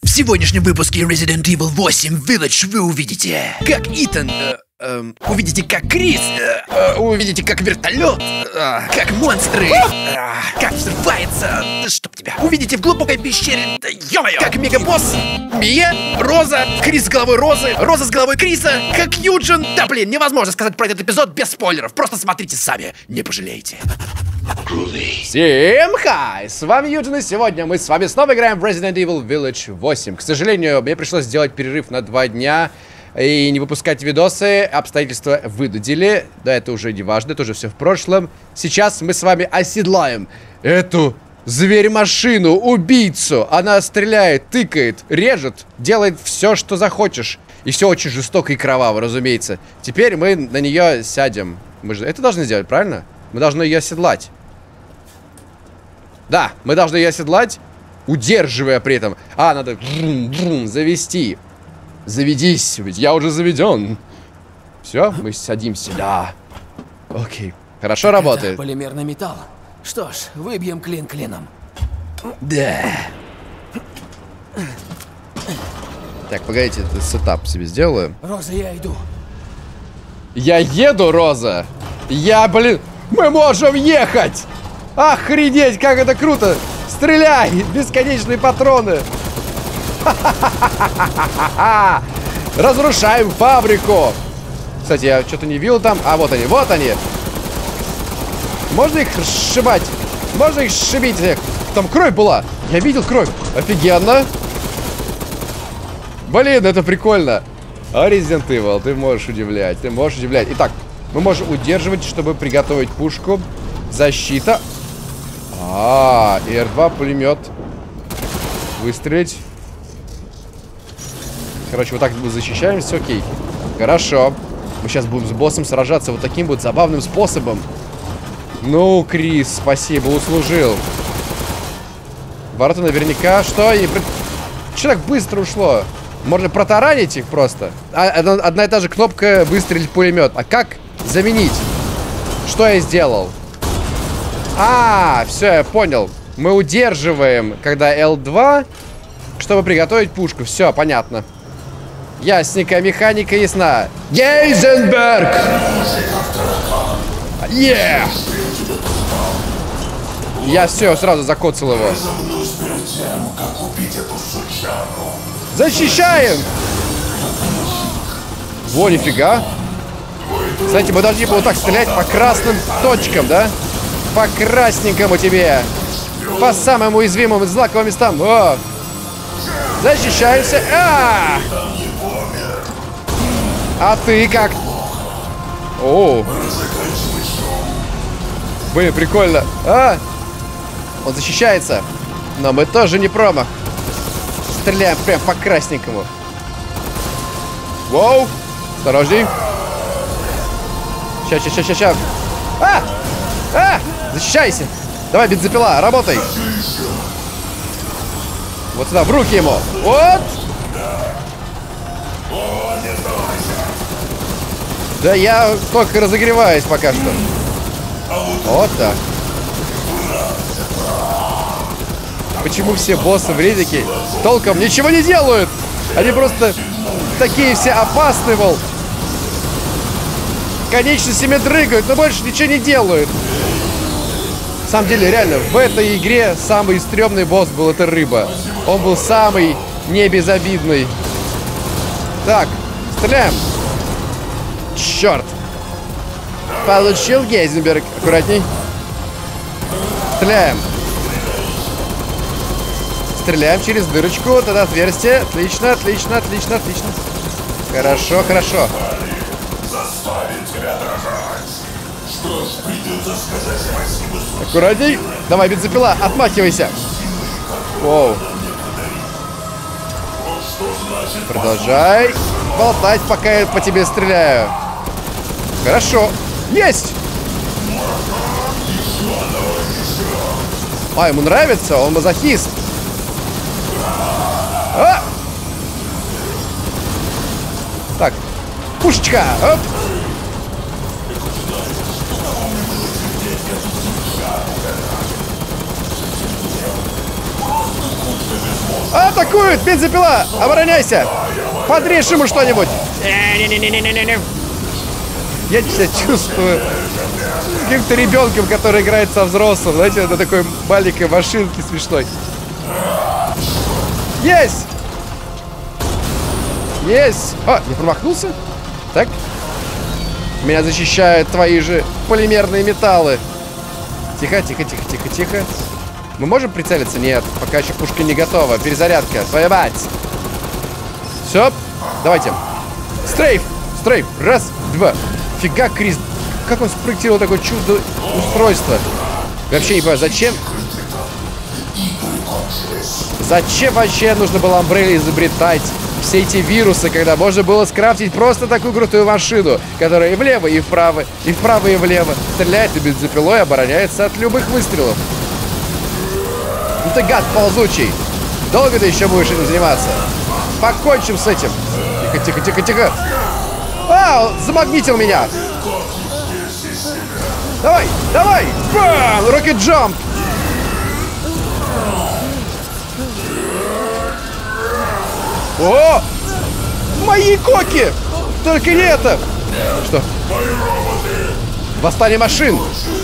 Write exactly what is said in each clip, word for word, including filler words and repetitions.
В сегодняшнем выпуске Resident Evil восемь Village вы увидите, как Итан, э, э, увидите, как Крис, э, э, увидите, как вертолет, э, как монстры, э, как взрывается, да чтоб тебя, увидите в глубокой пещере, да ё-моё, как мегабосс, Мия, Роза, Крис с головой Розы, Роза с головой Криса, как Юджин. Да блин, невозможно сказать про этот эпизод без спойлеров, просто смотрите сами, не пожалеете. Всем хай! С вами Юджин, и сегодня мы с вами снова играем в Resident Evil Village восемь. К сожалению, мне пришлось сделать перерыв на два дня и не выпускать видосы. Обстоятельства вынудили. Да, это уже не важно, это уже все в прошлом. Сейчас мы с вами оседлаем эту зверь-машину, убийцу. Она стреляет, тыкает, режет, делает все, что захочешь. И все очень жестоко и кроваво, разумеется. Теперь мы на нее сядем. Мы же это должны сделать, правильно? Мы должны ее оседлать. Да, мы должны ее оседлать, удерживая при этом. А, надо завести. Заведись, ведь я уже заведен. Все, мы садимся. Да. Окей. Хорошо так работает. Это полимерный металл. Что ж, выбьем клин клином. Да. Так, погодите, это сетап себе сделаю. Роза, я иду. Я еду, Роза. Я, блин, мы можем ехать. Охренеть, как это круто! Стреляй! Бесконечные патроны! Разрушаем фабрику! Кстати, я что-то не видел там. А, вот они, вот они! Можно их сшибать? Можно их сшибить? Там кровь была! Я видел кровь! Офигенно! Блин, это прикольно! А Resident Evil, ты можешь удивлять, ты можешь удивлять. Итак, мы можем удерживать, чтобы приготовить пушку. Защита. А, и эр два пулемет. Выстрелить. Короче, вот так мы защищаемся, окей. Хорошо. Мы сейчас будем с боссом сражаться вот таким вот забавным способом. Ну, Крис, спасибо, услужил. Ворота наверняка. Что? И... Че так быстро ушло? Можно протаранить их просто. А, одна и та же кнопка выстрелить пулемет. А как заменить? Что я сделал? А, все, я понял. Мы удерживаем, когда эл два, чтобы приготовить пушку. Все, понятно. Ясненько, механика ясна. Гейзенберг! Yeah! Я все, сразу закоцал его. Защищаем! Во, нифига. Кстати, мы должны вот так стрелять по красным точкам, да? По красненькому тебе. По самым уязвимым злаковым местам. О! Защищаемся. А! А ты как? О! Блин, прикольно. А! Он защищается. Но мы тоже не промах. Стреляем прям по красненькому. Воу! Осторожней. Ща, ща, ща, ща, ща. А! А! Защищайся! Давай, бензопила, работай! Вот сюда, в руки ему! Вот! Да я только разогреваюсь пока что. Вот так. Почему все боссы в Редике толком ничего не делают? Они просто такие все опасные, мол. Конечностями дрыгают, но больше ничего не делают. На самом деле, реально, в этой игре самый стрёмный босс был это рыба. Он был самый не безобидный. Так, стреляем. Черт. Получил Гейзенберг. Аккуратней. Стреляем. Стреляем через дырочку. Вот это отверстие. Отлично, отлично, отлично, отлично. Хорошо, хорошо. Аккуратней. Давай, бензопила, отмахивайся. Оу. Продолжай болтать, пока я по тебе стреляю. Хорошо. Есть! А, ему нравится? Он мазохист. А! Так. Пушечка. Оп. Атакует! Бензопила! Обороняйся! Подрежь ему что-нибудь! Я себя чувствую каким-то ребенком, который играет со взрослым. Знаете, на такой маленькой машинке смешной. Есть! Есть! А, не промахнулся? Так. Меня защищают твои же полимерные металлы. Тихо, тихо, тихо, тихо, тихо. Мы можем прицелиться? Нет, пока еще пушка не готова. Перезарядка. Твоя мать. Все. Давайте. Стрейф. Стрейф. Раз, два. Фига, Крис. Как он спроектировал такое чудо устройство? Вообще не понимаю, зачем? Зачем вообще нужно было Umbrella изобретать все эти вирусы, когда можно было скрафтить просто такую крутую машину, которая и влево, и вправо, и вправо, и влево стреляет и бензопилой обороняется от любых выстрелов. Ну ты гад ползучий. Долго ты еще будешь этим заниматься? Покончим с этим. Тихо, тихо, тихо, тихо. А, он замагнитил меня. Давай, давай. Бам! Рокет джамп. О! Мои коки! Только не это! Что? Восстание машин!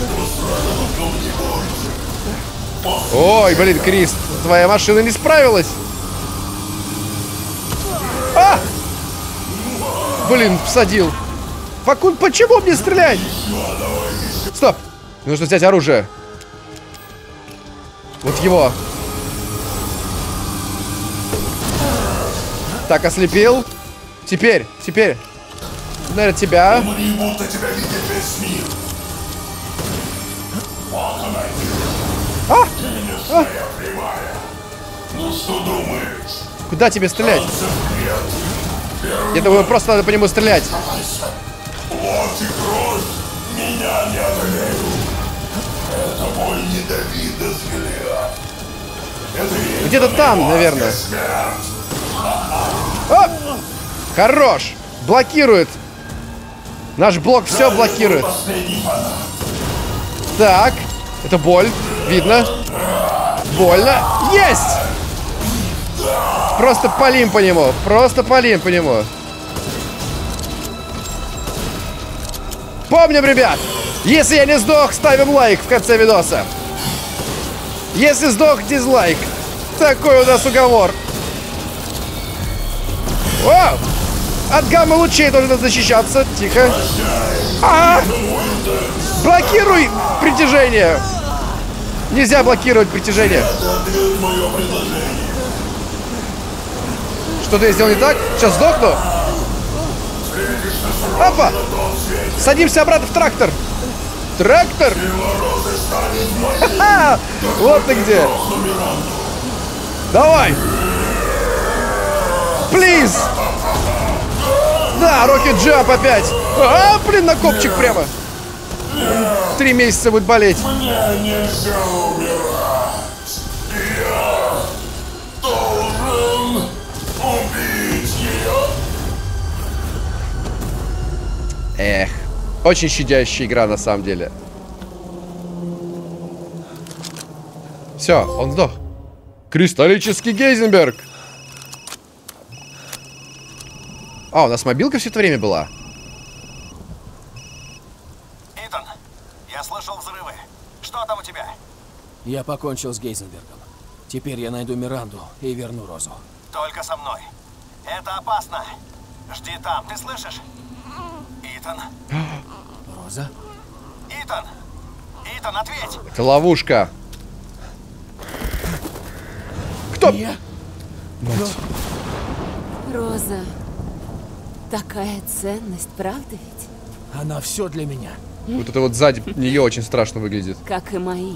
Ой, блин, Крис, твоя машина не справилась! А! Блин, всадил! Факун, почему мне стрелять? Стоп! Мне нужно взять оружие. Вот его. Так, ослепил. Теперь, теперь. Наверное, тебя. А! А! Куда тебе стрелять? Я думаю, просто надо по нему стрелять. Где-то там, наверное. О! Хорош! Блокирует. Наш блок все блокирует. Так. Это боль. Видно. Больно. Есть! Просто палим по нему. Просто палим по нему. Помним, ребят. Если я не сдох, ставим лайк в конце видоса. Если сдох, дизлайк. Такой у нас уговор. О! От гамма-лучей должен защищаться. Тихо. А! Блокируй притяжение. Нельзя блокировать притяжение. Что-то я сделал не так? Сейчас сдохну. Опа! Садимся обратно в трактор. Трактор! Ха-ха! Вот ты где. Давай! Плиз! Да, Рокет Джамп опять! А, блин, на копчик прямо! Три месяца будет болеть. Мне нельзя умирать. Я должен убить ее. Эх, очень щадящая игра на самом деле. Все, он сдох. Кристаллический Гейзенберг. А, у нас мобилка все это время была. Итан, я слышал взрывы. Что там у тебя? Я покончил с Гейзенбергом. Теперь я найду Миранду и верну Розу. Только со мной. Это опасно. Жди там, ты слышишь? Итан. Роза? Итан! Итан, ответь! Это ловушка. Кто? Я? Мать. Роза. Такая ценность, правда ведь? Она все для меня. Вот это вот сзади нее очень страшно выглядит. Как и мои.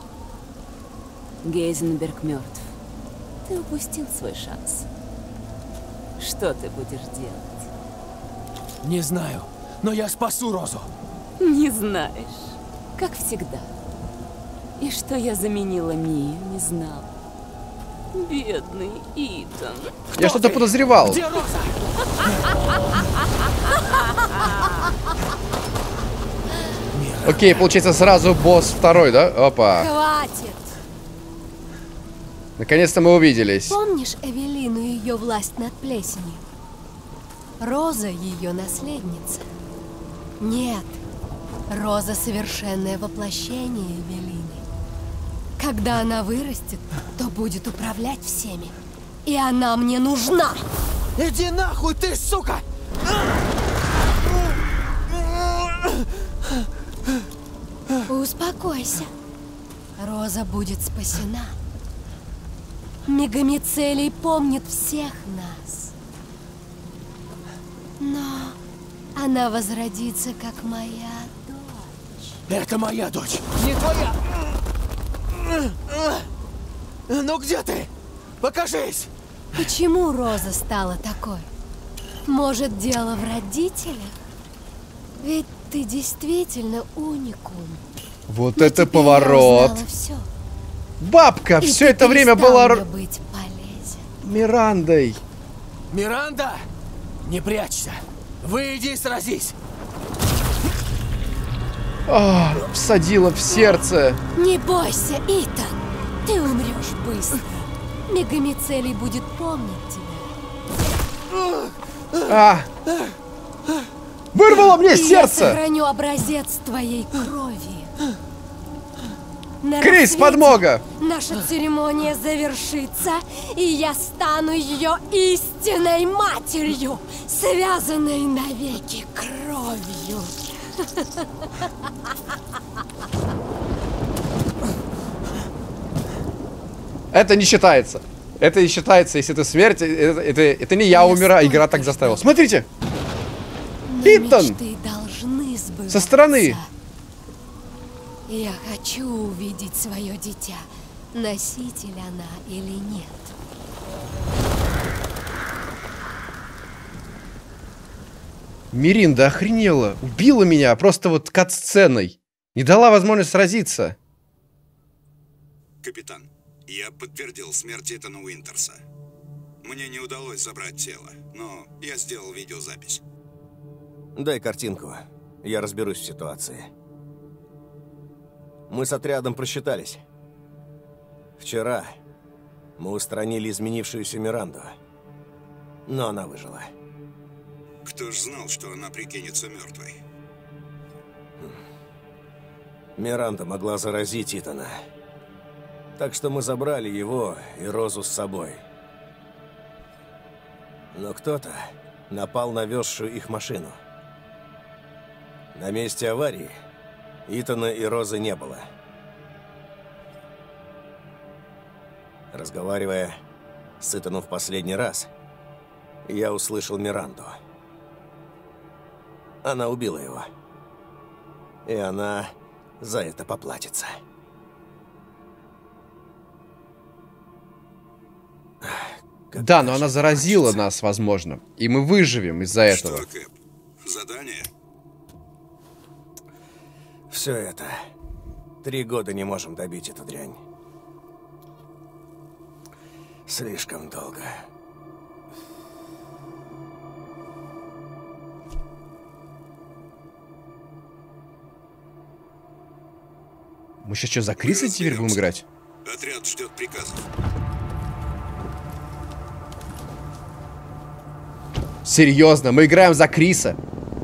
Гейзенберг мертв. Ты упустил свой шанс. Что ты будешь делать? Не знаю, но я спасу Розу. Не знаешь. Как всегда. И что я заменила Мию, не знал. Бедный Итан. Я что-то подозревал. Где Роза? Окей, получается сразу босс второй, да? Опа. Хватит. Наконец-то мы увиделись. Помнишь Эвелину и ее власть над плесенью? Роза ее наследница. Нет, Роза совершенное воплощение Эвелины. Когда она вырастет, то будет управлять всеми. И она мне нужна. Иди нахуй ты, сука! Успокойся. Роза будет спасена. Мегамицелий помнит всех нас. Но она возродится, как моя дочь. Это моя дочь, не твоя! Ну где ты? Покажись! Почему Роза стала такой? Может, дело в родителях? Ведь ты действительно уникум. Вот Но это теперь поворот. я узнала всё. Бабка И все ты это время перестал была мне Р- быть полезен. Мирандой. Миранда! Не прячься! Выйди и сразись! А, всадила в сердце. Не бойся, Итан. Ты умрешь быстро. Мегамицелий будет помнить тебя. А. Вырвала мне И я сердце. сохраню образец твоей крови. На Крис, рассвете подмога. наша церемония завершится, и я стану ее истинной матерью, связанной навеки кровью. Это не считается. Это не считается, если это смерть. Это, это, это не я Я умираю, а игра столько так заставила. ждала. Смотрите. Но Итан! мечты должны сбываться. Со стороны. Я хочу увидеть свое дитя. Носитель она или нет. Миринда охренела. Убила меня просто вот кат-сценой. Не дала возможность сразиться. Капитан, я подтвердил смерть Итана Уинтерса. Мне не удалось забрать тело, но я сделал видеозапись. Дай картинку. Я разберусь в ситуации. Мы с отрядом просчитались. Вчера мы устранили изменившуюся Миранду. Но она выжила. Кто ж знал, что она прикинется мертвой? Миранда могла заразить Итана. Так что мы забрали его и Розу с собой. Но кто-то напал на везшую их машину. На месте аварии Итана и Розы не было. Разговаривая с Итаном в последний раз, я услышал Миранду. Она убила его. И она за это поплатится. Да, но она заразила нас, возможно. И мы выживем из-за этого. Что, Кэп? Задание? Все это. Три года не можем добить эту дрянь. Слишком долго. Мы сейчас что, за Криса теперь будем играть? Отряд ждет приказов. Серьезно, мы играем за Криса.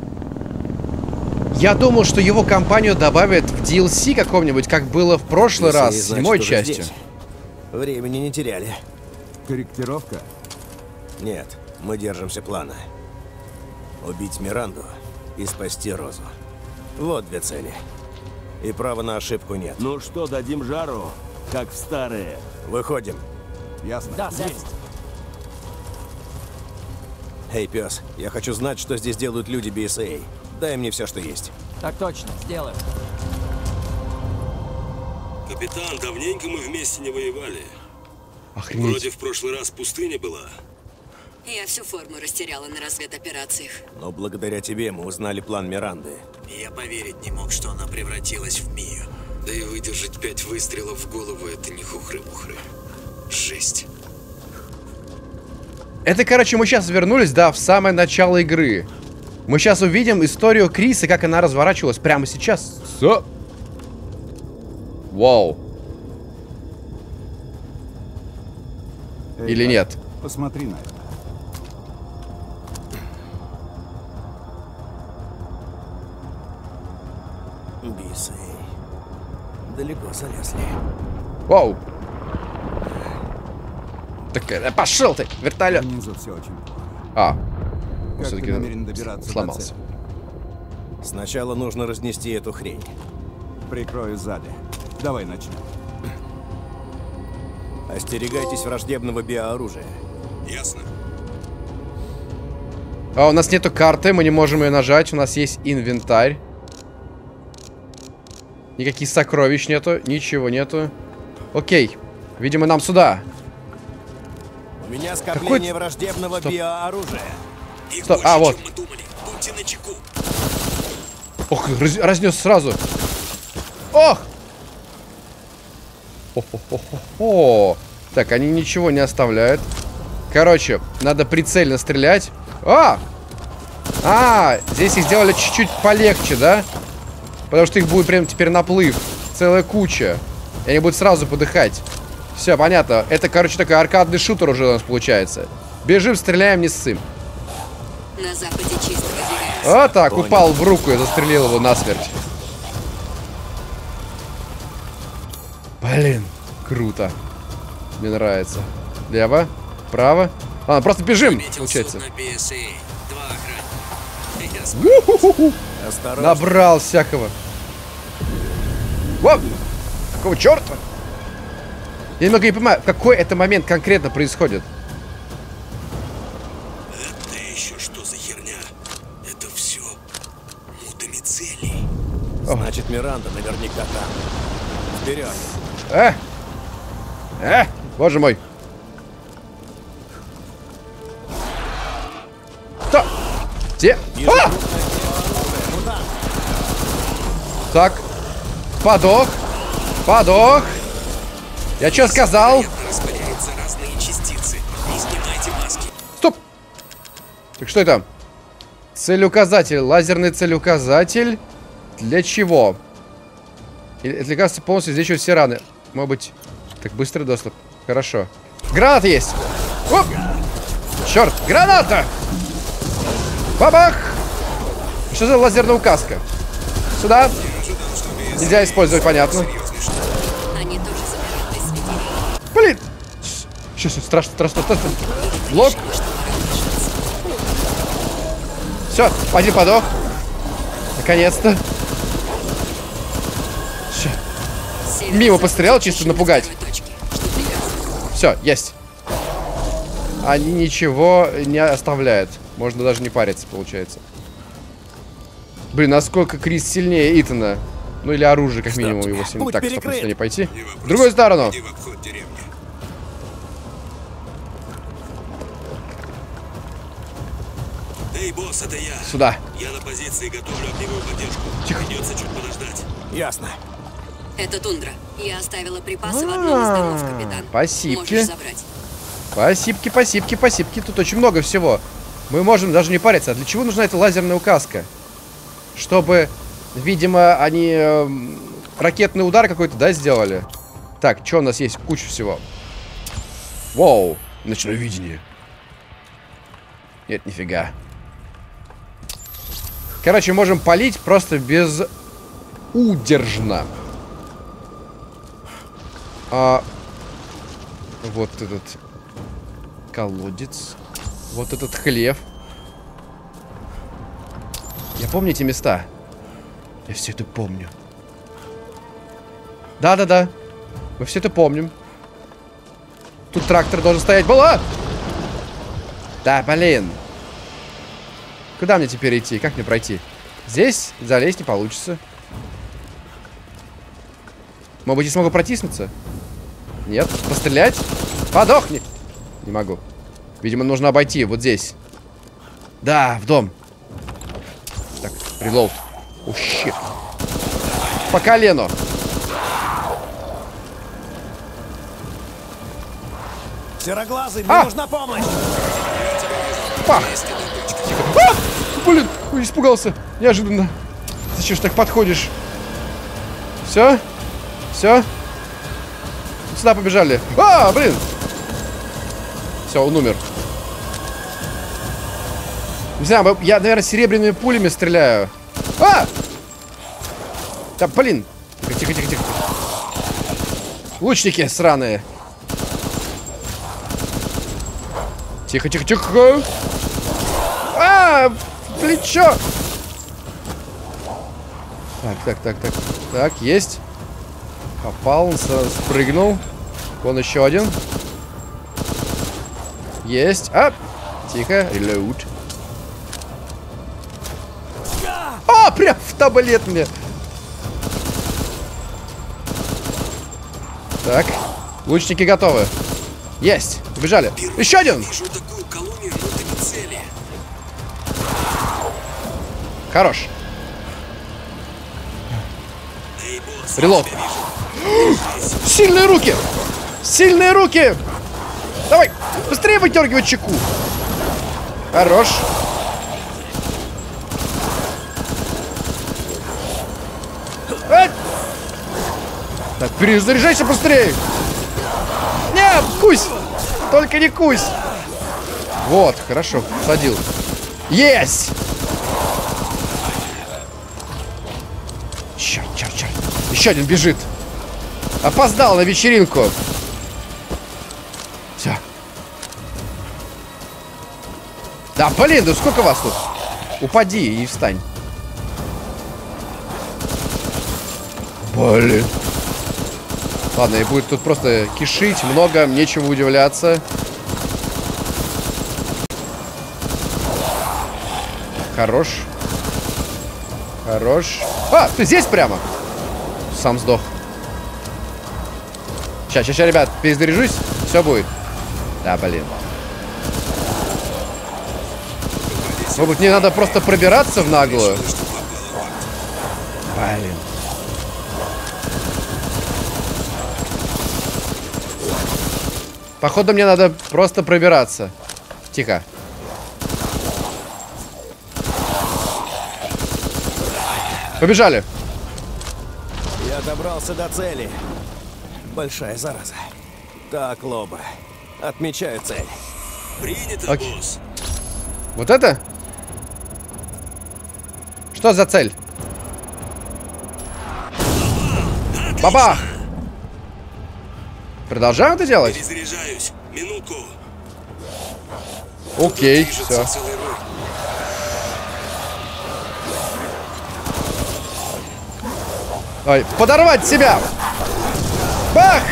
Я думал, что его компанию добавят в ди эл си каком-нибудь, как было в прошлый Если раз, не с знать, седьмой что же частью. здесь. Времени не теряли. Корректировка? Нет, мы держимся плана. Убить Миранду и спасти Розу. Вот две цели. И права на ошибку нет. Ну что, дадим жару, как в старые? Выходим. Ясно. Да, есть. Эй, пес, я хочу знать, что здесь делают люди би эс эй. Дай мне все, что есть. Так точно, сделаем. Капитан, давненько мы вместе не воевали. Охренеть. Вроде в прошлый раз пустыня была. Я всю форму растеряла на разведоперациях. Но благодаря тебе мы узнали план Миранды. Я поверить не мог, что она превратилась в Мию. Да и выдержать пять выстрелов в голову — это не хухры-мухры. Жесть. Это, короче, мы сейчас вернулись, да, в самое начало игры. Мы сейчас увидим историю Криса, как она разворачивалась прямо сейчас. Со... Вау. Эй, Или Гарри, нет? Посмотри на это. Бисы. Далеко залезли. Вау. Так, э, пошел ты, вертолет. Внизу все очень плохо. А. Как Все-таки ты намерен добираться до сломался. цели? Сначала нужно разнести эту хрень. Прикрою сзади. Давай начнем. Остерегайтесь враждебного биооружия. Ясно. А у нас нету карты, мы не можем ее нажать. У нас есть инвентарь. Никаких сокровищ нету, ничего нету. Окей, видимо, нам сюда. У меня скопление Какой... враждебного Стоп. биооружия. Их Стоп, больше, а, вот. чем мы думали. Будьте начеку. Ох, раз... разнес сразу. Ох! О-хо-хо-хо-хо. Так, они ничего не оставляют. Короче, надо прицельно стрелять. А! А, здесь их сделали чуть-чуть полегче, да? Потому что их будет прям теперь наплыв. Целая куча. И они будут сразу подыхать. Все, понятно. Это, короче, такой аркадный шутер уже у нас получается. Бежим, стреляем, не ссым. На западе чисто выдвигаются. Вот так, Понял. упал в руку и застрелил его насмерть. Блин, круто. Мне нравится. Лево, право. А, просто бежим, Заметил получается. судно би эс эй. Два охранника. Я смотрю. У-ху-ху-ху. Осторожно. Набрал всякого. Воп! Какого черта? Я немного не понимаю, в какой это момент конкретно происходит. Это еще что за херня? Это все мутамицелий. Значит, Миранда наверняка там. Вперед. Э! Э! Боже мой. Что? Где? А! Так. Подох. Подох. Я что сказал? Вероятно, распыляются разные частицы. Не снимайте маски. Стоп! Так что это? Целеуказатель. Лазерный целеуказатель. Для чего? Или это лекарство полностью излечивает все раны. Может быть... Так, быстрый доступ. Хорошо. Граната есть! Оп! Черт! Граната! Бабах! Что за лазерная указка? Сюда. Нельзя использовать, понятно. Они тоже забирают свидетелей. Блин! Сейчас, страшно, страшно, страшно. Блок. Все, один подох. Наконец-то. Мимо пострелял, чисто напугать. Все, есть. Они ничего не оставляют. Можно даже не париться, получается. Блин, насколько Крис сильнее Итана. Ну или оружие, как минимум, его сильно. Будь Так, перекрыт. стоп, не пойти. В другую сторону. Иди в обход деревни. Эй, босс, это я. Сюда. Я на позиции, готовлю огневую поддержку. Тихо. Придется чуть подождать. Ясно. Это тундра. Я оставила припасы в одном из домов, капитан. Спасибо. Можешь забрать. Спасибки, спасибки, спасибки. Тут очень много всего. Мы можем даже не париться. А для чего нужна эта лазерная указка? Чтобы, видимо, они э, ракетный удар какой-то, да, сделали? Так, что у нас есть? Куча всего. Воу. Ночное видение. Нет, нифига. Короче, можем палить просто безудержно. А, вот этот колодец. Вот этот хлев. Я помню эти места. Я все это помню. Да-да-да. Мы все это помним. Тут трактор должен стоять. Была! Да, блин. Куда мне теперь идти? Как мне пройти? Здесь залезть не получится. Может быть, я смогу протиснуться? Нет. Пострелять? Подохни! Не могу. Видимо, нужно обойти вот здесь. Да, в дом. Так, релоуд. О, щит. По колену. Сероглазый, мне А! нужна помощь! Пах! Тихо. А! Блин, ой, испугался. Неожиданно. Зачем ж так подходишь? Все? Все? Сюда побежали. А, блин! Все, он умер. Не знаю, я, наверное, серебряными пулями стреляю. А! Да, блин. Тихо, тихо, тихо, тихо. Лучники сраные. Тихо, тихо, тихо. А! Плечо! Так, так, так, так. Так, есть. Попал, он спрыгнул. Вон еще один. Есть. А! Тихо, релоуд. А, прям в таблет мне. Так, лучники готовы. Есть, убежали. Еще один. Хорош. Релот. Сильные руки! Сильные руки! Давай, быстрее выдергивай чеку. Хорош. А! Так, перезаряжайся быстрее. Нет, кусь! Только не кусь! Вот, хорошо, садил. Есть! Черт, черт, черт. Еще один бежит. Опоздал на вечеринку. Все. Да, блин, да сколько вас тут? Упади и встань. Блин. Ладно, и будет тут просто кишить много, нечего удивляться. Хорош. Хорош. А, ты здесь прямо? Сам сдох. Сейчас, сейчас, ребят, перезаряжусь. Все будет. Да, блин. Может быть, мне надо просто пробираться в наглую? Блин. Походу, мне надо просто пробираться. Тихо. Побежали. Я добрался до цели. Большая зараза. Так, Лоба. Отмечаю цель. Принято, Окей. босс. Вот это? Что за цель? Бабах! Продолжаем это делать? Перезаряжаюсь. Минутку. Окей, все. Ой, подорвать себя! Бах!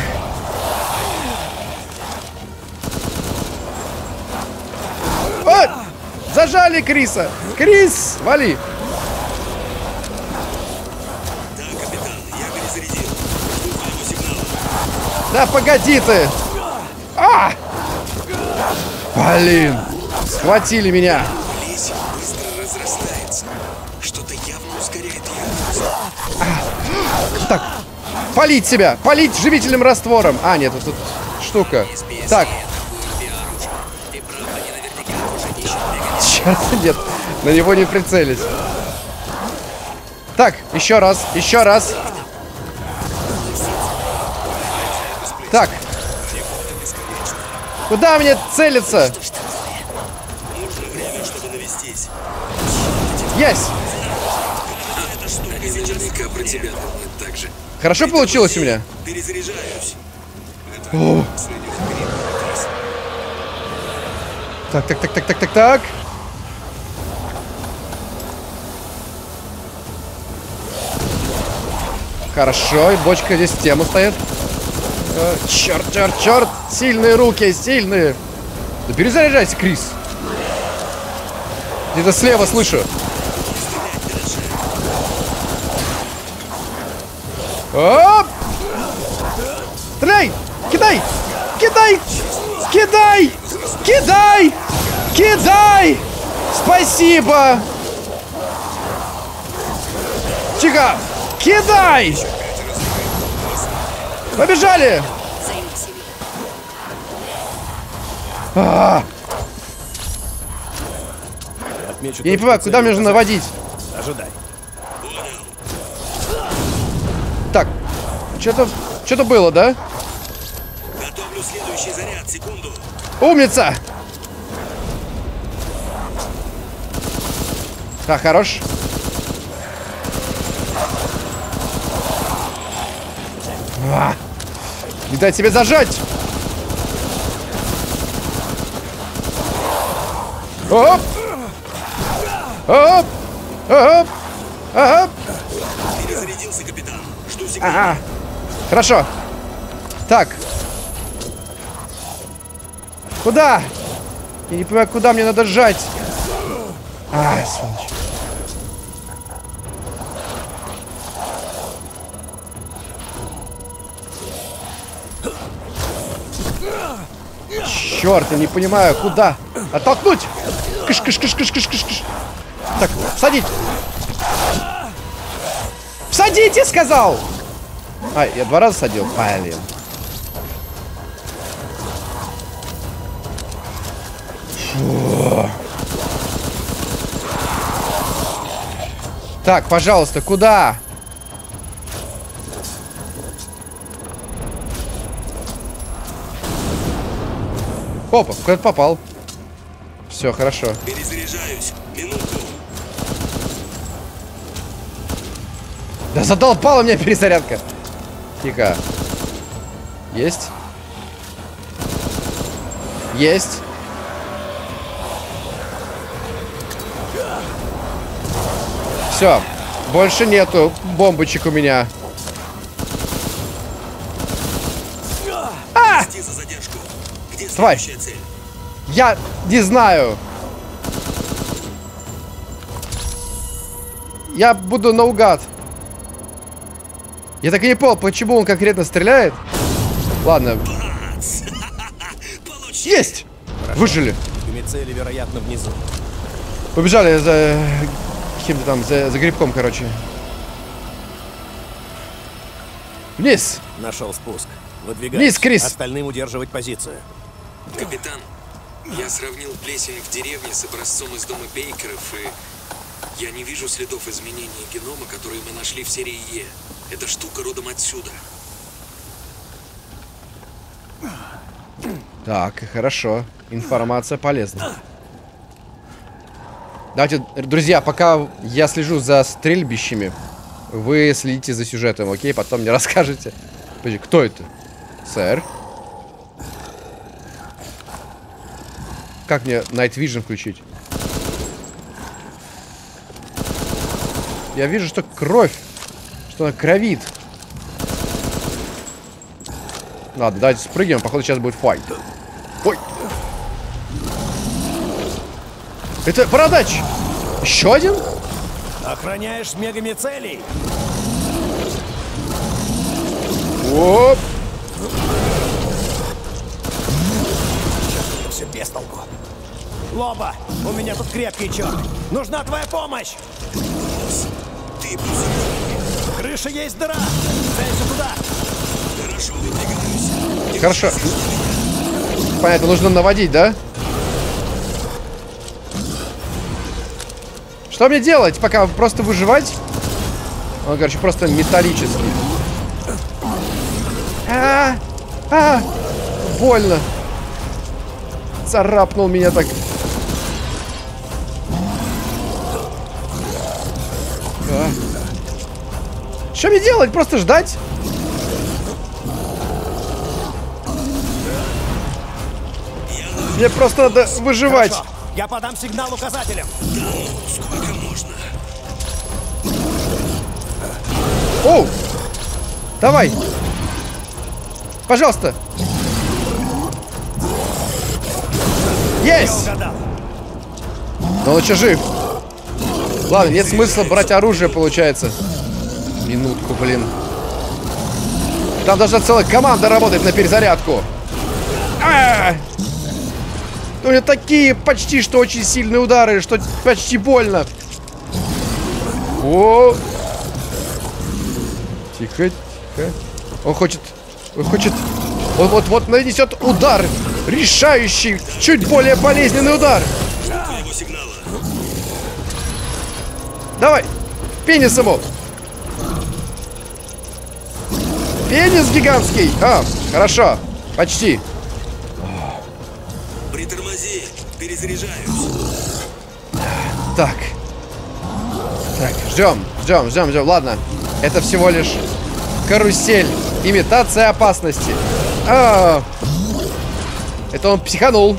Вот! Зажали Криса! Крис, вали! Да, капитан, я перезарядил. Жду твоего сигнала. Да погоди ты! А! Блин! Схватили меня! Плесень быстро разрастается. Что-то явно ускоряет ее. Так, полить себя! Полить живительным раствором! А, нет, вот тут штука. Так. Черт, нет, на него не прицелись. Так, еще раз, еще раз. Так. Куда мне целиться? Нужно время, чтобы навестись. Есть! Эта штука наверняка про тебя думает так же. Хорошо получилось у меня? Перезаряжаюсь. О. Так, так, так, так, так, так, так. Хорошо, и бочка здесь в тему стоит. Э, черт, черт, черт! Сильные руки, сильные! Да перезаряжайся, Крис! Где-то слева слышу. Оп! Стреляй! Кидай! Кидай! Кидай! Кидай! Кидай! Спасибо! Тихо! Кидай! Побежали! А! Я не понимаю, куда мне нужно наводить? Ожидай. Так, что-то что-то было, да? Готовлю следующий заряд. Секунду. Умница! Так, хорош. А, не дай тебе зажать! Оп! Оп! Оп! Оп! Перезарядился, капитан. Жду сигнала. Ага. Хорошо. Так. Куда? Я не понимаю, куда мне надо сжать. Ай, сволочь. Черт, я не понимаю, куда? Оттолкнуть! Кыш-кыш-кыш-кыш-кыш-кыш. Так, садить! Садите, сказал! А, я два раза садил? Блин. Фу. Так, пожалуйста, куда? Опа, куда-то попал. Все, хорошо. Перезаряжаюсь. Минутку. Да задолбала меня перезарядка. Тихо. Есть. Есть. Все. Больше нету бомбочек у меня. А! За задержку. Где Тварь. следующая цель? Я не знаю. Я буду наугад. Я так и не понял, почему он конкретно стреляет. Ладно. Есть! Выжили. Цели, вероятно, внизу. Побежали за каким-то там, за, за грибком, короче. Вниз! Нашел спуск. Выдвигайся. Вниз, Крис! Остальным удерживать позицию. Капитан, я сравнил плесень в деревне с образцом из дома Бейкеров, и я не вижу следов изменения генома, которые мы нашли в серии Е. Эта штука родом отсюда. Так, хорошо. Информация полезна. Давайте, друзья, пока я слежу за стрельбищами, вы следите за сюжетом, окей? Потом мне расскажете. Подожди, кто это? Сэр? Как мне Night Vision включить? Я вижу, что кровь. Что она кровит. Ладно, давайте спрыгнем. Походу, сейчас будет файт. Ой. Это бородач. Еще один? Охраняешь мегамицелий. Оп. Все без толку. Лоба, у меня тут крепкий черт. Нужна твоя помощь. Ты Крыша есть дыра. Целься туда. Хорошо, выдвигаюсь. Хорошо. Понятно, нужно наводить, да? Что мне делать? Пока просто выживать? Он, короче, просто металлический. А, а, больно. Царапнул меня так. А. Что мне делать? Просто ждать? Мне просто надо выживать. Хорошо. Я подам сигнал указателем. Да ну, сколько можно? Оу! Давай! Пожалуйста! Есть! Но он еще жив. Ладно, нет смысла брать оружие, получается. Минутку, блин. Там должна целая команда работать на перезарядку. А-а-а! У меня такие почти что очень сильные удары, что почти больно. О! Тихо, тихо. Он хочет... Он хочет... Он вот-вот нанесет удар. Решающий, чуть более болезненный удар. Давай. Пенис ему. Пенис гигантский. А, хорошо. Почти. перезаряжаюсь. Так. Так, ждем, ждем, ждем, ждем. Ладно, это всего лишь карусель. Имитация опасности. А -а -а. Это он психанул.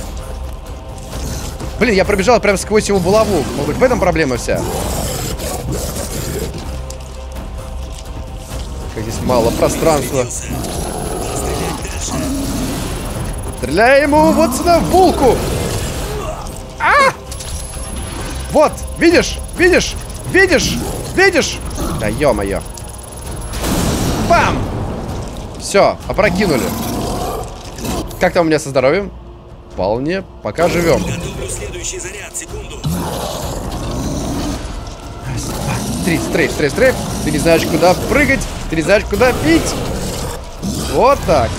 Блин, я пробежал прям сквозь его булаву. Может быть, в этом проблема вся? Как здесь мало пространства. Стреляй ему вот сюда в булку. А! Вот, видишь, видишь, видишь, видишь. Да ё-моё. Бам! Все, опрокинули. Как там у меня со здоровьем? Вполне, пока живем. Следующий заряд, секунду. Раз, два, три, стрейф, стрейф, стрейф. Ты не знаешь, куда прыгать, ты не знаешь, куда бить. Вот так.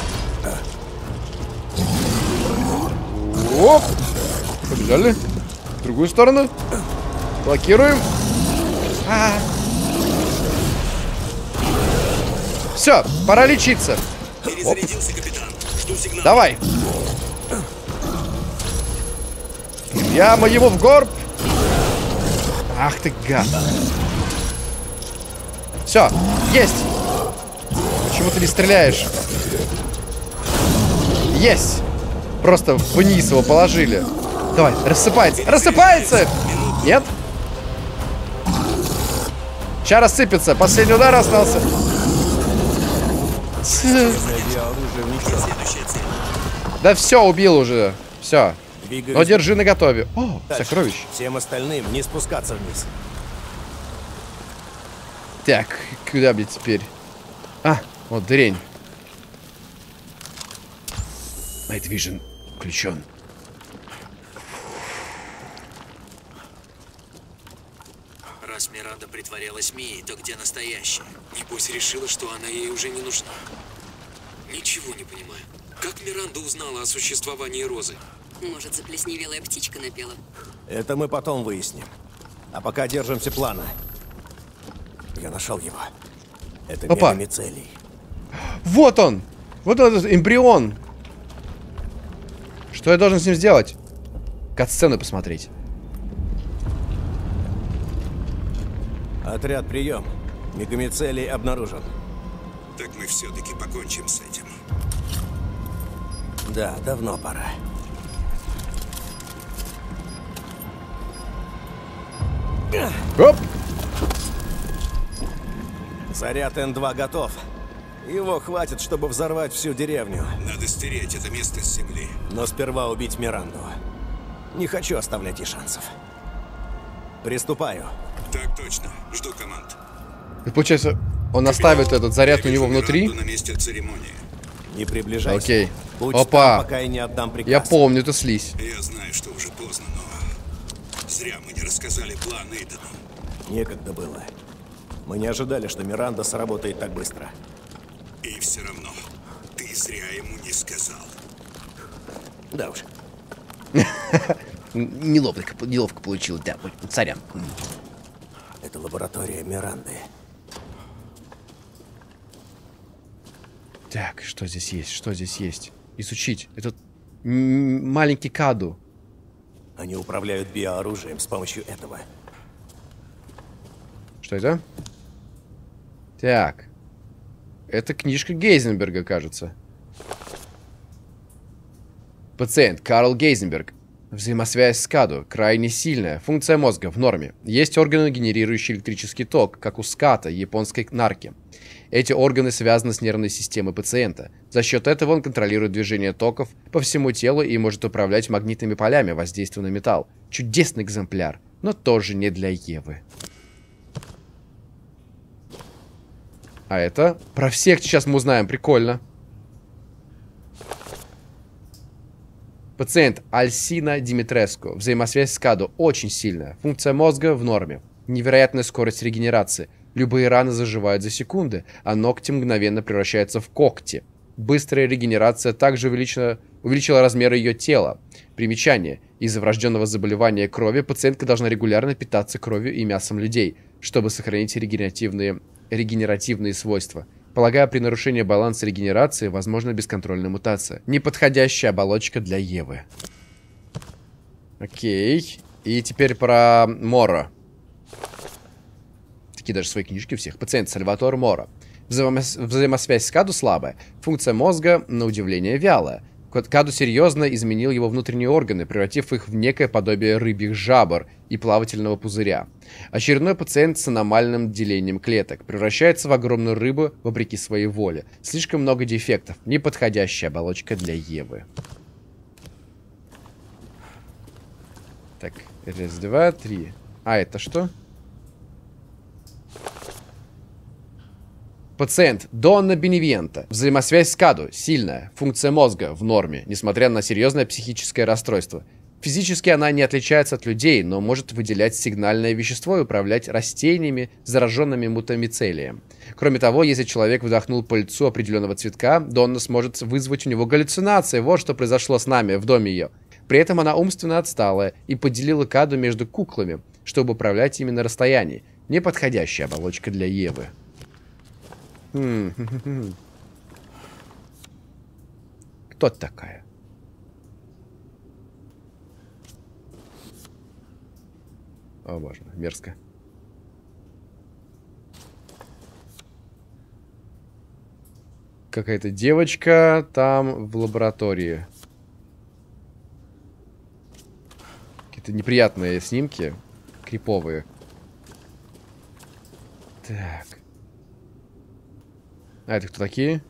Оп. Побежали. В другую сторону. Блокируем. А -а -а. Все, пора лечиться. Перезарядился, капитан. Жду сигнала. Давай. Прямо его в горб. Ах ты гад. Все, есть. Почему ты не стреляешь? Есть. Просто вниз его положили. Давай, рассыпается. Рассыпается! Нет? Сейчас рассыпется. Последний удар остался. Да все, убил уже. Все. Но держи наготове. О, сокровище. Всем остальным не спускаться вниз. Так, куда мне теперь? А, вот дрень. Night Vision включен. Раз Миранда притворялась Мией, то где настоящая? Небось решила, что она ей уже не нужна. Ничего не понимаю. Как Миранда узнала о существовании Розы? Может, заплесневелая птичка напела? Это мы потом выясним. А пока держимся плана. Я нашел его. Это Опа. мегамицелий. Вот он! Вот этот эмбрион! Что я должен с ним сделать? Кат-сцену посмотреть. Отряд, прием. Мегамицелий обнаружен. Так мы все-таки покончим с этим. Да, давно пора. Оп! Заряд Н два готов. Его хватит, чтобы взорвать всю деревню. Надо стереть это место с земли. Но сперва убить Миранду. Не хочу оставлять ей шансов. Приступаю. Так точно. Жду команд. И получается, он оставит этот заряд у него внутри? На месте церемонии. Не приближайся. Окей. Будь Опа. там, пока я не отдам приказ. Я помню, это слизь. Я знаю, что уже поздно, но зря мы не рассказали план Эйдену. Некогда было. Мы не ожидали, что Миранда сработает так быстро. И все равно, ты зря ему не сказал. Да уж. Неловко, неловко получилось, да, царям. Это лаборатория Миранды. Так, что здесь есть? Что здесь есть? Изучить. Этот маленький Каду. Они управляют биооружием с помощью этого. Что это? Так. Это книжка Гейзенберга, кажется. Пациент Карл Гейзенберг. Взаимосвязь с Каду крайне сильная. Функция мозга в норме. Есть органы, генерирующие электрический ток, как у ската, японской нарки. Эти органы связаны с нервной системой пациента. За счет этого он контролирует движение токов по всему телу и может управлять магнитными полями, воздействуя на металл. Чудесный экземпляр, но тоже не для Евы. А это? Про всех сейчас мы узнаем. Прикольно. Пациент Альсина Димитреску. Взаимосвязь с Каду очень сильная. Функция мозга в норме. Невероятная скорость регенерации. Любые раны заживают за секунды, а ногти мгновенно превращаются в когти. Быстрая регенерация также увеличила, увеличила размеры ее тела. Примечание. Из-за врожденного заболевания крови пациентка должна регулярно питаться кровью и мясом людей, чтобы сохранить регенеративные, регенеративные свойства. Полагаю, при нарушении баланса регенерации возможна бесконтрольная мутация. Неподходящая оболочка для Евы. Окей. И теперь про Моро. Такие даже свои книжки у всех. Пациент Сальватор Моро. Взаимос... Взаимосвязь с Каду слабая. Функция мозга, на удивление, вялая. Каду серьезно изменил его внутренние органы, превратив их в некое подобие рыбьих жабр и плавательного пузыря. Очередной пациент с аномальным делением клеток превращается в огромную рыбу вопреки своей воле. Слишком много дефектов. Неподходящая оболочка для Евы. Так, раз, два, три. А это что? Пациент Донна Беневиента. Взаимосвязь с Каду сильная. Функция мозга в норме, несмотря на серьезное психическое расстройство. Физически она не отличается от людей, но может выделять сигнальное вещество и управлять растениями, зараженными мутамицелием. Кроме того, если человек вдохнул пыльцу определенного цветка, Донна сможет вызвать у него галлюцинации. Вот что произошло с нами в доме ее. При этом она умственно отсталая и поделила Каду между куклами, чтобы управлять ими на расстоянии. Неподходящая оболочка для Евы. Хм. Кто такая? О боже, мерзко. Какая-то девочка там в лаборатории. Какие-то неприятные снимки. Криповые. Так. А это кто такие?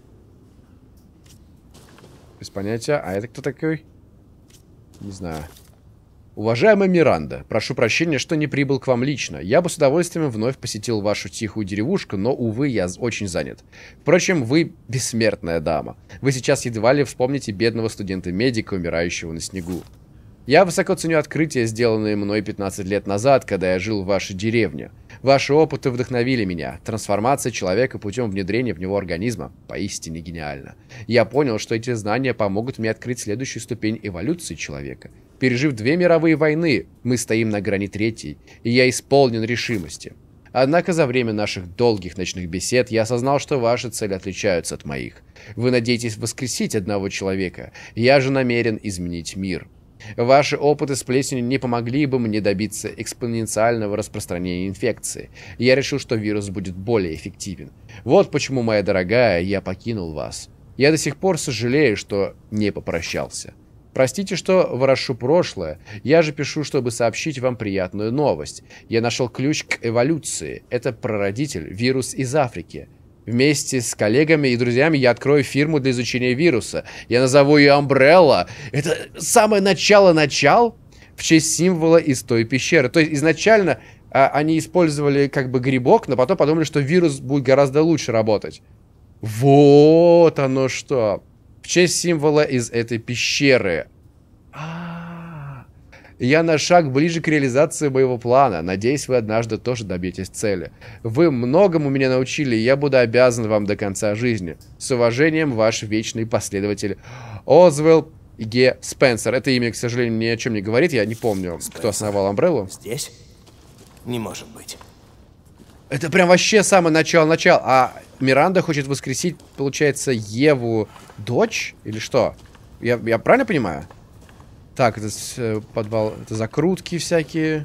Без понятия. А это кто такой? Не знаю. Уважаемая Миранда, прошу прощения, что не прибыл к вам лично. Я бы с удовольствием вновь посетил вашу тихую деревушку, но, увы, я очень занят. Впрочем, вы бессмертная дама. Вы сейчас едва ли вспомните бедного студента-медика, умирающего на снегу. Я высоко ценю открытия, сделанные мной пятнадцать лет назад, когда я жил в вашей деревне. Ваши опыты вдохновили меня. Трансформация человека путем внедрения в него организма поистине гениальна. Я понял, что эти знания помогут мне открыть следующую ступень эволюции человека. Пережив две мировые войны, мы стоим на грани третьей, и я исполнен решимости. Однако за время наших долгих ночных бесед я осознал, что ваши цели отличаются от моих. Вы надеетесь воскресить одного человека, я же намерен изменить мир. Ваши опыты с плесенью не помогли бы мне добиться экспоненциального распространения инфекции. Я решил, что вирус будет более эффективен. Вот почему, моя дорогая, я покинул вас. Я до сих пор сожалею, что не попрощался. Простите, что ворошу прошлое. Я же пишу, чтобы сообщить вам приятную новость. Я нашел ключ к эволюции. Это прародитель, вирус из Африки. Вместе с коллегами и друзьями я открою фирму для изучения вируса. Я назову ее Umbrella. Это самое начало-начал в честь символа из той пещеры. То есть изначально а, они использовали как бы грибок, но потом подумали, что вирус будет гораздо лучше работать. Вот оно что. В честь символа из этой пещеры. Я на шаг ближе к реализации моего плана. Надеюсь, вы однажды тоже добьетесь цели. Вы многому меня научили, и я буду обязан вам до конца жизни. С уважением, ваш вечный последователь Озвелл Г. Спенсер. Это имя, к сожалению, ни о чем не говорит. Я не помню, Спенсер. Кто основал Амбреллу. Здесь? Не может быть. Это прям вообще самое начало-начало. А Миранда хочет воскресить, получается, Еву дочь? Или что? Я, я правильно понимаю? Так, это э, подвал, это закрутки всякие.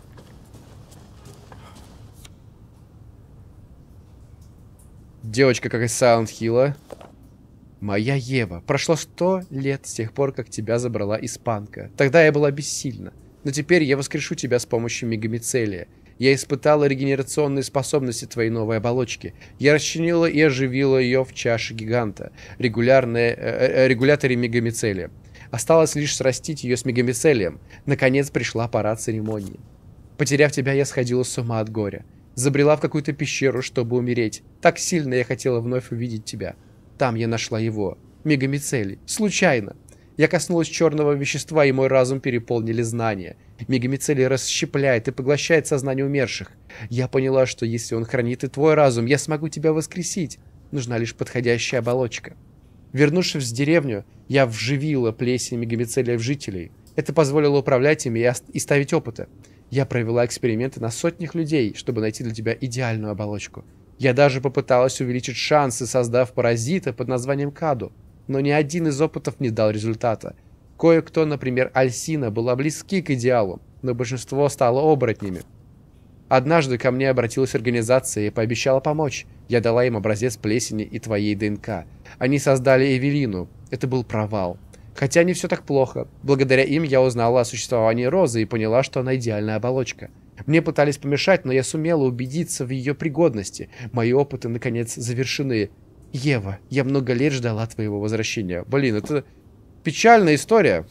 Девочка как из Silent Hill'а. Моя Ева. Прошло сто лет с тех пор, как тебя забрала испанка. Тогда я была бессильна. Но теперь я воскрешу тебя с помощью мегамицелия. Я испытала регенерационные способности твоей новой оболочки. Я расчленила и оживила ее в чаше гиганта. Регулярные, э, э, регуляторе мегамицелия. Осталось лишь срастить ее с мегамицелием. Наконец пришла пора церемонии. Потеряв тебя, я сходила с ума от горя. Забрела в какую-то пещеру, чтобы умереть. Так сильно я хотела вновь увидеть тебя. Там я нашла его. Мегамицелий. Случайно. Я коснулась черного вещества, и мой разум переполнили знания. Мегамицелий расщепляет и поглощает сознание умерших. Я поняла, что если он хранит и твой разум, я смогу тебя воскресить. Нужна лишь подходящая оболочка. Вернувшись в деревню, я вживила плесень мегамицелия в жителей. Это позволило управлять ими и ставить опыты. Я провела эксперименты на сотнях людей, чтобы найти для тебя идеальную оболочку. Я даже попыталась увеличить шансы, создав паразита под названием Каду. Но ни один из опытов не дал результата. Кое-кто, например, Альсина, была близки к идеалу, но большинство стало оборотнями. Однажды ко мне обратилась организация и пообещала помочь. Я дала им образец плесени и твоей ДНК. Они создали Эвелину. Это был провал. Хотя не все так плохо. Благодаря им я узнала о существовании Розы и поняла, что она идеальная оболочка. Мне пытались помешать, но я сумела убедиться в ее пригодности. Мои опыты, наконец, завершены. Ева, я много лет ждала твоего возвращения. Блин, это печальная история.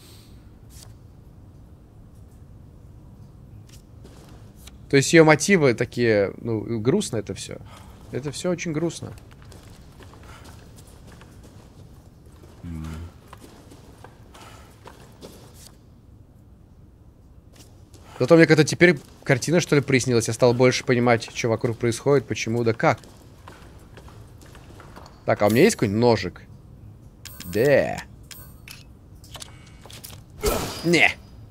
То есть ее мотивы такие, ну, грустно это все. Это все очень грустно. Зато мне как-то теперь картина, что ли, прояснилась. Я стал больше понимать, что вокруг происходит, почему, да как. Так, а у меня есть какой-нибудь ножик? Да. Не.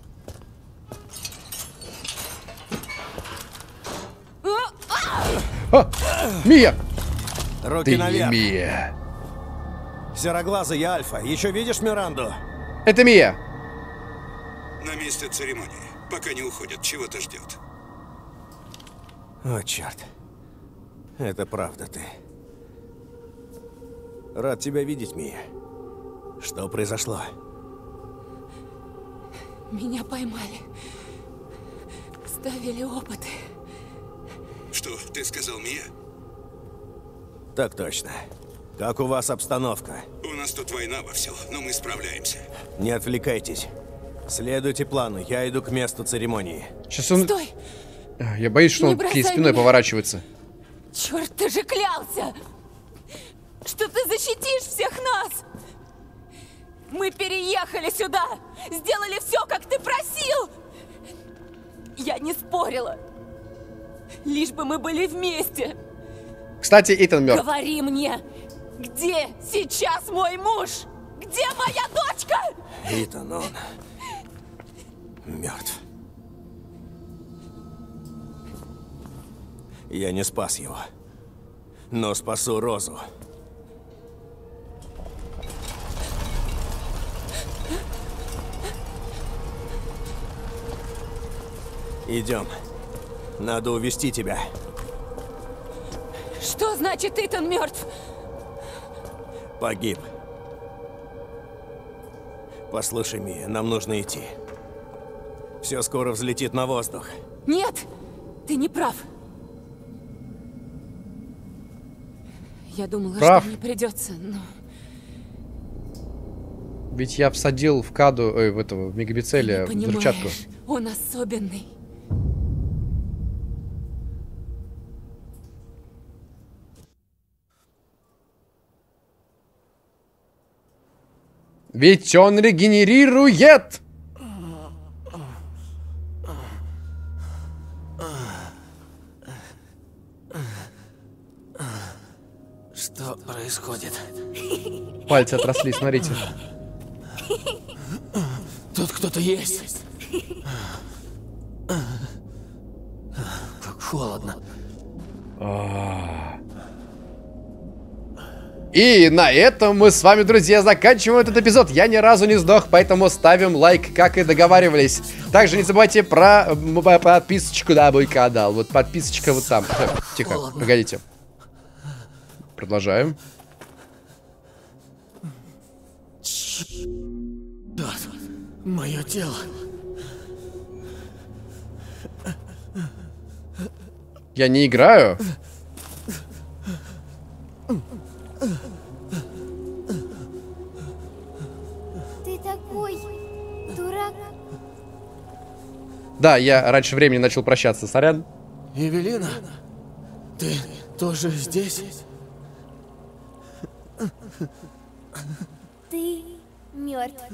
А! Мия! Руки Ты наверх. не Мия. Сероглазый, я Альфа. Еще видишь Миранду? Это Мия. На месте церемонии. Пока не уходят, чего-то ждет. О, черт. Это правда ты. Рад тебя видеть, Мия. Что произошло? Меня поймали. Ставили опыты. Что, ты сказал, Мия? Так точно. Как у вас обстановка? У нас тут война вовсю, но мы справляемся. Не отвлекайтесь. Следуйте плану, я иду к месту церемонии. Сейчас он... Стой! Я боюсь, что Не он к ней бросай спиной меня. поворачивается. Черт, ты же клялся, что ты защитишь всех нас! Мы переехали сюда! Сделали все, как ты просил! Я не спорила. Лишь бы мы были вместе. Кстати, Итан мертв. Говори мне, где сейчас мой муж? Где моя дочка? Итан, он... мертв. Я не спас его, но спасу Розу. Идем. Надо увести тебя. Что значит Итан мертв? Погиб. Послушай, Мия, нам нужно идти. Все скоро взлетит на воздух. Нет, ты не прав. Я думала, Прав. что мне придется, но... Ведь я всадил в Каду, ой, в этого, в мегабицеля, Ты не взрывчатку. понимаешь, он особенный. Ведь он регенерирует! Что происходит? Пальцы отросли, смотрите. Тут кто-то есть. Как холодно. И на этом мы с вами, друзья, заканчиваем этот эпизод. Я ни разу не сдох, поэтому ставим лайк, как и договаривались. Также не забывайте про подписочку на мой канал. Вот подписочка вот там. Тихо, погодите. Продолжаем. Да, мое тело. Я не играю. Ты такой дурак. Да, я раньше времени начал прощаться, сорян. Эвелина, ты тоже здесь? Ты мертв.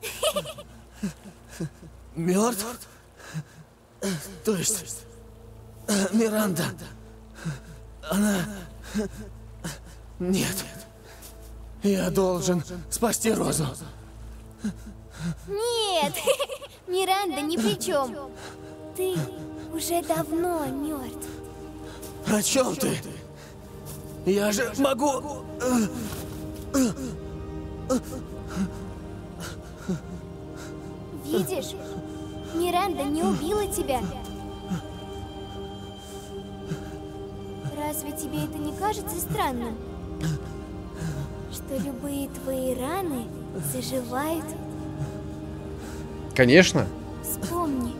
Мертв? То есть, Миранда, она... Нет. Я должен спасти Розу. Нет, Миранда ни при чем. Ты уже давно мертв. О чем ты? Я же могу... Видишь? Миранда не убила тебя. Разве тебе это не кажется странным? Что любые твои раны заживают? Конечно. Вспомни.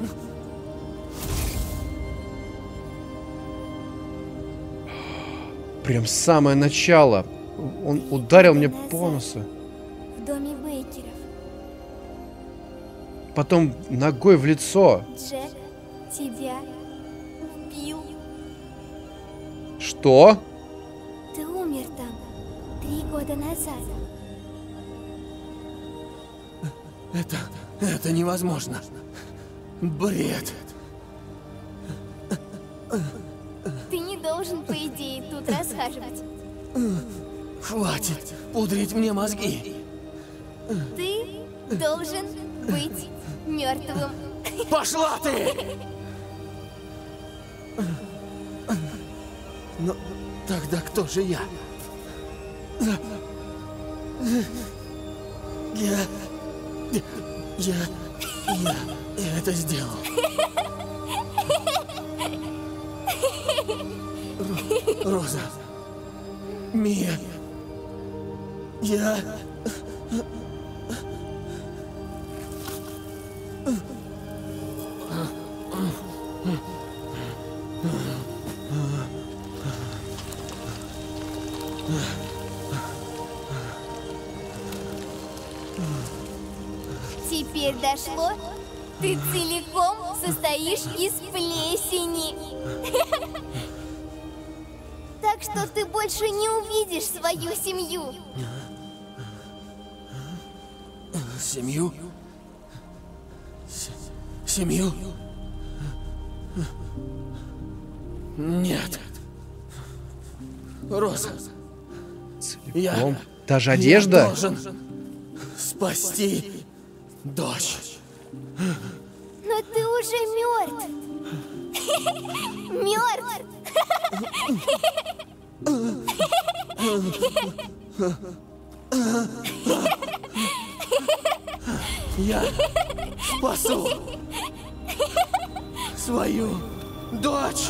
Прям самое начало. Он ударил мне по носу. В доме Бейкеров. Потом ногой в лицо. Джек тебя убил. Что? Ты умер там три года назад. Это... это невозможно. Бред. Ты не должен, по идее, тут расхаживать. Хватит пудрить мне мозги. Ты должен быть мертвым. Пошла ты! Но тогда кто же я? Я... Я... Я... Я это сделал. Роза. Мия. Я... Теперь дошло? Ты целиком состоишь из плесени. Так что ты больше не увидишь свою семью. Семью? С семью? Нет. Роза. Я... Даже одежда? Я должен спасти дочь. Но ты уже мертв. Мертв. Я спасу свою дочь.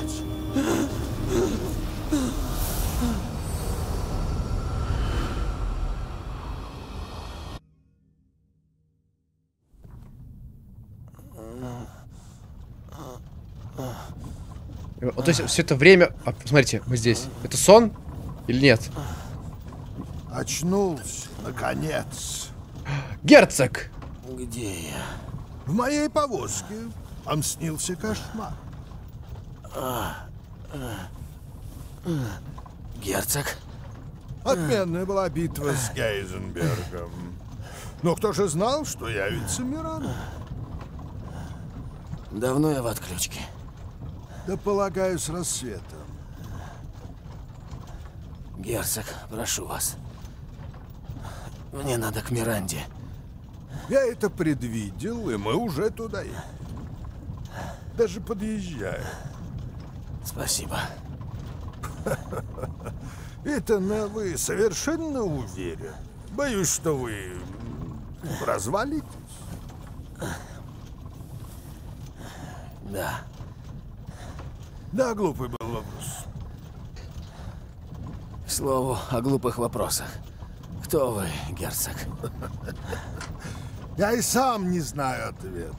То есть все это время... А, смотрите, мы здесь. Это сон или нет? Очнулся, наконец. Герцог! Где я? В моей повозке. Вам снился кошмар. А, а, а. Герцог? Отменная была битва с Гейзенбергом. Но кто же знал, что явится Миранда? Давно я в отключке. Да, полагаю, с рассветом. Герцог, прошу вас. Мне надо к Миранде. Я это предвидел, и мы уже туда едем. Даже подъезжаем. Спасибо. Итан, вы совершенно уверен? Боюсь, что вы развалитесь. Да. Да, глупый был вопрос. К слову о глупых вопросах. Кто вы, герцог? Я и сам не знаю ответа.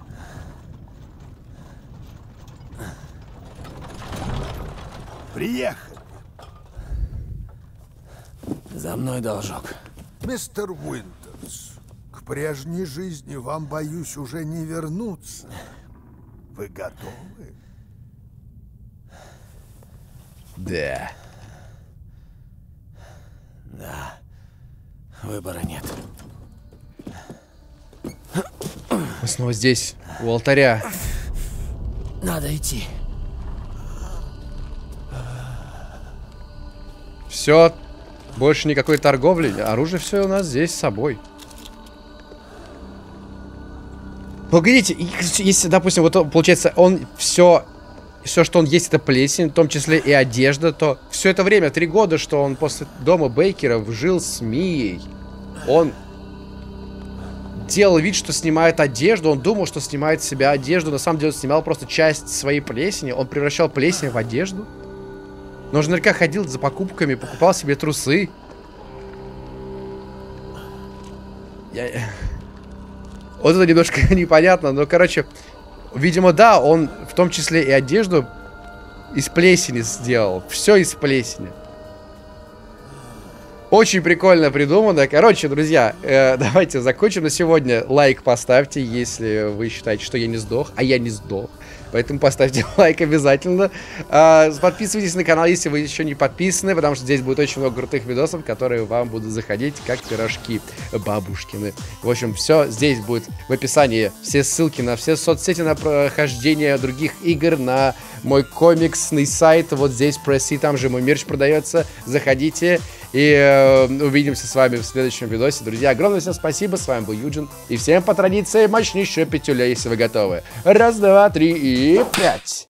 Приехали. За мной должок. Мистер Уинтерс, к прежней жизни вам, боюсь, уже не вернуться. Вы готовы? Да. Да. Выбора нет. Мы снова здесь, у алтаря. Надо идти. Все, больше никакой торговли. Оружие все у нас здесь с собой. Погодите, если, допустим, вот получается, он все, все, что он есть, это плесень, в том числе и одежда, то все это время, три года, что он после дома Бейкеров жил с Мией, он делал вид, что снимает одежду. Он думал, что снимает с себя одежду. На самом деле он снимал просто часть своей плесени. Он превращал плесень в одежду. Но он же наверняка ходил за покупками, покупал себе трусы. Я... Вот это немножко непонятно, но, короче, видимо, да, он в том числе и одежду из плесени сделал. Все из плесени. Очень прикольно придумано. Короче, друзья, э, давайте закончим на сегодня. Лайк поставьте, если вы считаете, что я не сдох. А я не сдох. Поэтому поставьте лайк обязательно. Э, подписывайтесь на канал, если вы еще не подписаны, потому что здесь будет очень много крутых видосов, которые вам будут заходить, как пирожки бабушкины. В общем, все здесь будет в описании. Все ссылки на все соцсети, на прохождение других игр, на мой комиксный сайт. Вот здесь пресси, там же мой мерч продается. Заходите. И э, увидимся с вами в следующем видосе. Друзья, огромное всем спасибо. С вами был Юджин. И всем по традиции мощнейшая пятюля, если вы готовы. Раз, два, три и пять.